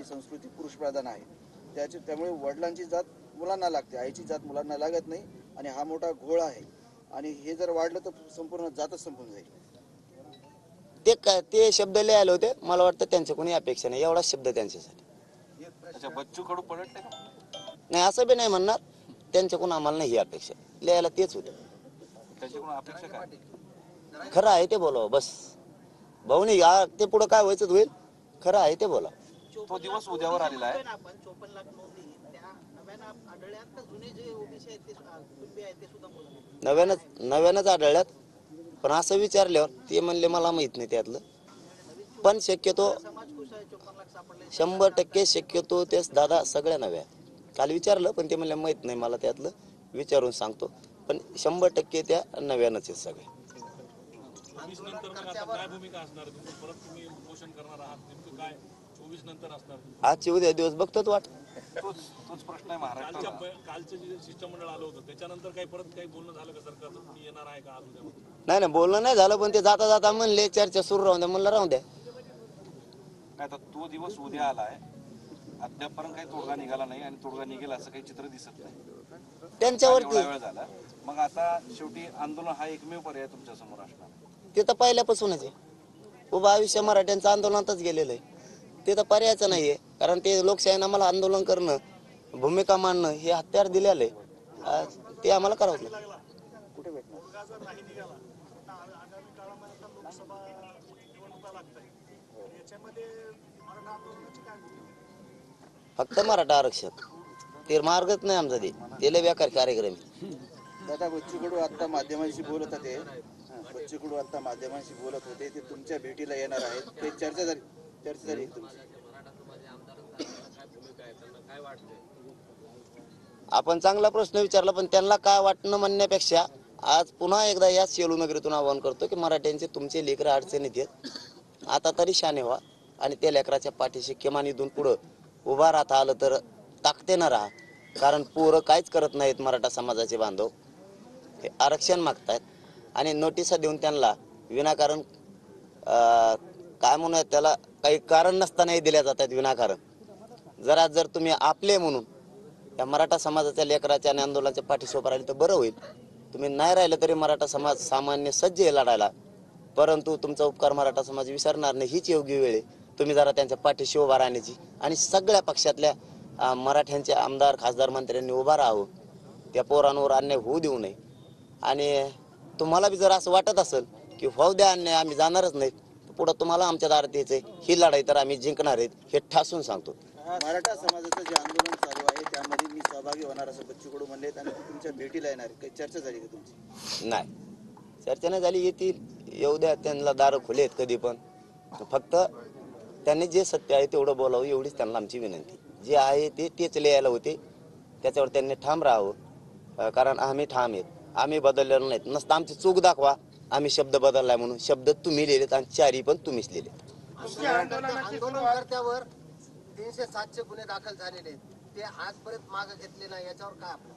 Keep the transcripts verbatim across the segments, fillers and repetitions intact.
संस्कृती पुरुषप्रधान आहे. त्याच्या त्यामुळे वडिलांची जात मुलांना लागते, आईची जात मुलांना लागत नाही आणि हा मोठा घोळ आहे आणि हे जर वाढलं तर संपूर्ण जातच संपून जाईल. ते काय ते शब्द लिहायला होते, मला वाटतं त्यांच्या कोणी अपेक्षा नाही, एवढा शब्द त्यांच्यासाठी. अच्छा, बच्चू कडू पलटले का? नाही असं बी नाही म्हणणार, त्यांच्याकडून आम्हाला नाही ही अपेक्षा, लिहायला तेच होतं. त्याच्याकडून अपेक्षा काय? खरं आहे ते बोलावं बस. भाऊ नाही ते पुढं काय व्हायचं होईल, खरं आहे ते बोला. तो दिवस उद्यावर आलेला आहे. नव्यानंच नव्यानंच आढळल्यात, पण असं विचारल्यावर ते म्हणले मला माहित नाही त्यातलं. पण शक्यतो शंभर टक्के शक्यतो तेच दादा सगळ्या नव्या. काल विचारलं पण ते म्हणले माहित नाही मला त्यातलं, विचारून सांगतो. पण शंभर टक्के त्या नव्यानंच आहेत सगळ्या. चोवीस नंतर मग आता काय भूमिका असणार? परत तुम्ही उपोषण करणार आहात, नेमकं काय चोवीस नंतर असणार? आजची उद्या दिवस बघतोच वाट. तोच तोच प्रश्न आहे महाराष्ट्राला. कालचं जे शिष्टमंडळ आलं होतं त्याच्यानंतर काही परत काही बोलणं झालं का सरकारचं? तुम्ही येणार आहे का आज उद्या? नाही नाही बोलणं नाही झालं, पण ते जाता जाता म्हणले चर्चा सुरू राहून द्या, म्हणलं राहून द्या. आता तो दिवस उद्या आलाय, अद्यापपर्यंत काही तोडगा निघाला नाही आणि तोडगा निघेल असं काही चित्र दिसत नाही. त्यांच्यावरती वेळ झाला, मग आता शेवटी आंदोलन हा एकमेव पर्याय तुमच्या समोर असणार. ते तर पहिल्यापासूनच आहे, उभं आयुष्य मराठ्यांचं आंदोलनातच गेलेलं आहे. ते तर पर्यायचं नाहीये, कारण ते लोकशाहीनं आम्हाला आंदोलन करणं, भूमिका मांडणं हे हत्यार दिलेलं आहे, ते आम्हाला करावं लागेल. कुठे भेटणार? फक्त मराठा आरक्षण, ते मार्गच नाही आमचा, ते ते लय बेकार कार्यक्रम. दादा बच्चू कडू आता माध्यमांशी बोलत होते, बच्चू कडू आता माध्यमांशी बोलत होते, ते तुमच्या भेटीला येणार आहेत, ते चर्चा झाली चर्चा झाली तुमची? आपण चांगला प्रश्न विचारला, पण त्यांना काय वाटणं म्हणण्यापेक्षा आज पुन्हा एकदा या सेलू नगरीतून आवाहन करतो की मराठ्यांचे तुमचे लेकरं अडचणीत आहेत, आता तरी शाने व्हा आणि त्या लेकराच्या पाठीशी किमान इथून पुढं उभा राहता आलं तर ताकदीनं राहा. कारण पोरं काहीच करत नाहीत मराठा समाजाचे बांधव, हे आरक्षण मागतायत आणि नोटिसा देऊन त्यांना विनाकारण काय म्हणूयात त्याला, काही कारण नसतानाही दिल्या जातात विनाकारण. जरा जर तुम्ही आपले म्हणून या मराठा समाजाच्या लेकराच्या आणि आंदोलनाच्या पाठीशी उभं राहिले तर बरं होईल. तुम्ही नाही राहिलं तरी मराठा समाज सामान्य सज्ज आहे लढायला, परंतु तुमचा उपकार मराठा समाज विसरणार नाही, हीच योग्य वेळ आहे. तुम्ही जरा त्यांच्या पाठीशी उभा राहण्याची आणि सगळ्या पक्षातल्या मराठ्यांचे आमदार खासदार मंत्र्यांनी उभा राहावं, त्या पोरांवर अन्याय होऊ देऊ नये. आणि तुम्हाला बी जर असं वाटत असेल की होऊ द्या अन्याय, आम्ही जाणारच नाहीत, पुढं तुम्हाला आमच्या दारात यायचंय, ही लढाई तर आम्ही जिंकणार आहेत हे ठासून सांगतो. मराठा समाजाचं जे आंदोलन चालू आहे त्यामध्ये मी सहभागी होणार असं बच्चू कडू म्हणले आणि तुमच्या भेटीला येणार, काही चर्चा झाली का तुमची? नाही, चर्चा नाही झाली. येतील, येऊ द्या, त्यांना दारं खुले आहेत कधी पण. फक्त त्यांनी जे सत्य आहे तेवढं बोलावं एवढीच त्यांना आमची विनंती. जे आहे ते तेच लिहायला होते, त्याच्यावर त्यांनी ठाम राहावं, कारण आम्ही ठाम आहेत, आम्ही बदललेलो नाहीत. नसतं आमची चूक दाखवा आम्ही शब्द बदललाय म्हणून, शब्द तुम्ही लिहिलेत आणि चारी पण तुम्हीच लिहिलेत. आंदोलनकर्त्यावर तीनशे सातशे गुन्हे दाखल झालेले आहेत, ते आजपर्यंत मागे घेतले नाही, याच्यावर काय आपलं?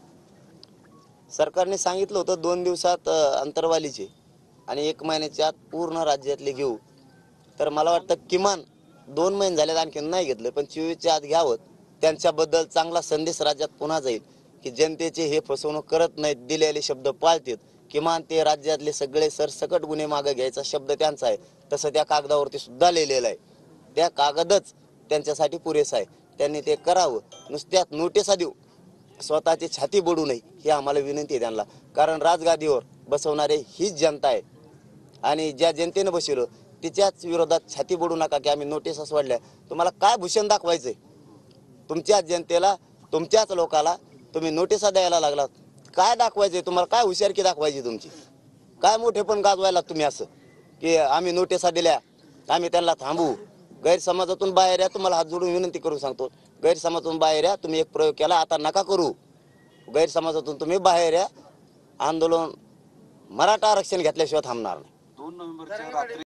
सरकारने सांगितलं होतं दोन दिवसात अंतरवालीचे आणि एक महिन्याच्या आत पूर्ण राज्यातले घेऊ, तर मला वाटतं किमान दोन महिने झालेत आणखी नाही घेतलं, पण चोवीसच्या आत घ्यावं. त्यांच्याबद्दल चांगला संदेश राज्यात पुन्हा जाईल की जनतेचे हे फसवणूक करत नाहीत, दिलेले शब्द पाळतात. किमान ते राज्यातले सगळे सरसकट गुन्हे मागे घ्यायचा शब्द त्यांचा आहे, तसं त्या कागदावरती सुद्धा लिहिलेलं आहे. त्या कागदच त्यांच्यासाठी पुरेसा आहे, त्यांनी ते करावं. नुसत्यात नोटिसा देऊ, स्वतःची छाती बडू नये ही आम्हाला विनंती आहे त्यांना. कारण राजगादीवर बसवणारे हीच जनता आहे आणि ज्या जनतेनं बसवलं तिच्याच विरोधात छाती बडू नका की आम्ही नोटिसा सोडल्या. तुम्हाला काय भूषण दाखवायचंय? तुमच्याच जनतेला, तुमच्याच लोकाला तुम्ही नोटिसा द्यायला लागलात, काय दाखवायचंय तुम्हाला? काय हुशारकी दाखवायची तुमची? काय मोठे पण गाजवायला तुम्ही असं की आम्ही नोटिसा दिल्या, आम्ही त्यांना थांबवू? गैरसमाजातून बाहेर या, तुम्हाला हात जोडून विनंती करून सांगतो, गैरसमाजातून बाहेर या. तुम्ही एक प्रयोग केला, आता नका करू. गैरसमाजातून तुम्ही बाहेर या. आंदोलन मराठा आरक्षण घेतल्याशिवाय थांबणार नाही. दोन नोव्हेंबरच्या रात्री